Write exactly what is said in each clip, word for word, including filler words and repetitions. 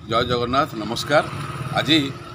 जय जगन्नाथ नमस्कार। आज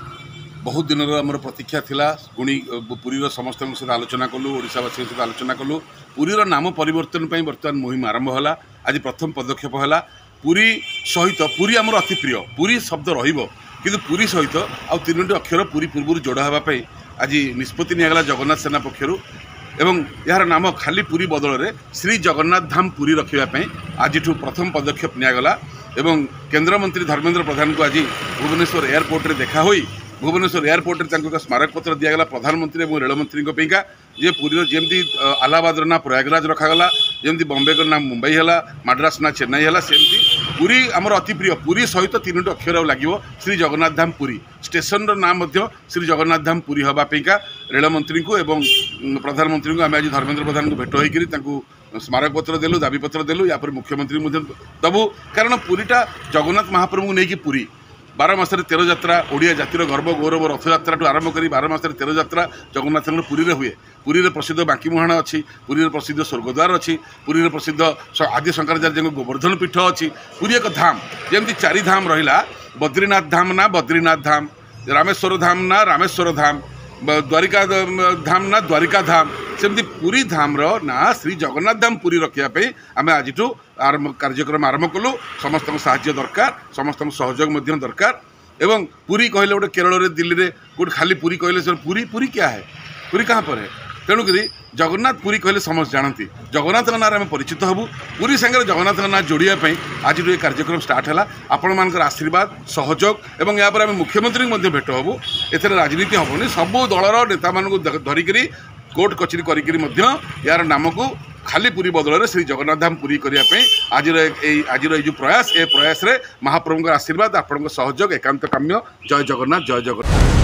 बहुत दिन आम प्रतीक्षा थिला पुणी पुरीर समस्त सहित आलोचना कलु ओडावासी सहित आलोचना कलु पुरीर नाम परिवर्तन पर बर्तमान मुहिम आरंभ है। आज प्रथम पदक्षेप है पुरी सहित पुरी आमर अति प्रिय पुरी शब्द रु पुरी सहित आउ तीन अक्षर पुरी पूर्व जोड़ा हाँपाई आज निष्पत्ति निगला जगन्नाथ सेना पक्षर एवं यार नाम खाली पुरी बदल में श्री जगन्नाथ धाम पुरी रखापी आज प्रथम पदक्षेप निगला एवं केंद्रमंत्री धर्मेंद्र प्रधान को आज भुवनेश्वर एयरपोर्ट रे देखा हुई भुवनेश्वर एयरपोर्ट रे स्मारक पत्र दिगला प्रधानमंत्री और रेलमंत्री जे पुरी जमी आलाबाद ना प्रयागराज रखागला जमी बॉम्बे का ना मुंबई है मद्रास ना चेन्नई है सेमती पुरी आमर अति प्रिय पुरी सहित तीन अक्षर लगे श्री जगन्नाथ धाम पुरी स्टेशन नाम श्री जगन्नाथ धाम पुरी हाँपाईका रेलमंत्री को एवं प्रधानमंत्री को आम आज धर्मेंद्र प्रधान को भेट होकर स्मारक पत्र देलु दाबी पत्र देलु या मुख्यमंत्री दबु कारण पुरीटा जगन्नाथ महाप्रभु को लेकिन पुरी बार मासरे तेर यात्रा ओडिया जातिर गर्व गौरव रथ यात्रा आरंभ कर बार मासरे तेर यात्रा जगन्नाथ पुरी में हुए पुरी में प्रसिद्ध बांकी मुहाण अच्छी पुरी में प्रसिद्ध स्वर्गद्वार अच्छी पुरी में प्रसिद्ध आदि शंकराचार्य गोवर्धन पीठ अच्छी पुरी एक धाम जमी चारि धाम रहा बद्रीनाथ धाम ना बद्रीनाथ धाम रामेश्वर धाम ना रामेश्वर धाम द्वारिका धाम ना द्वारिका धाम सेमती पुरी धाम रो ना श्री जगन्नाथ धाम पुरी रखापी आम आज आरंभ कार्यक्रम आरंभ कलु समस्त साहाय्य दरकार समस्त सहयोग दरकार एवं पुरी कहले गोटे केरल रे दिल्ली रे गोटे खाली पुरी कहले पुरी पुरी क्या है पुरी कहाँ पर है तेणुक जगन्नाथ पुरी कहले समस्त जानती जगन्नाथ नाम आम परिचित हबू पुरी सांगे जगन्नाथ ना जोड़ापी आज ये कार्यक्रम स्टार्ट है आपण मान आशीर्वाद सहयोग एवं यहाँ आम मुख्यमंत्री भेट हबू ए राजनीति हेनी सबू दलर नेता मानू धरिक कोर्ट कचेरी करी यार नाम को खाली पुरी बदल में श्री जगन्नाथ धाम पुरी करने आज आज जो प्रयास ए प्रयास रे महाप्रभु आशीर्वाद आपण सहयोग एकांत काम्य। जय जगन्नाथ जय जगन्नाथ।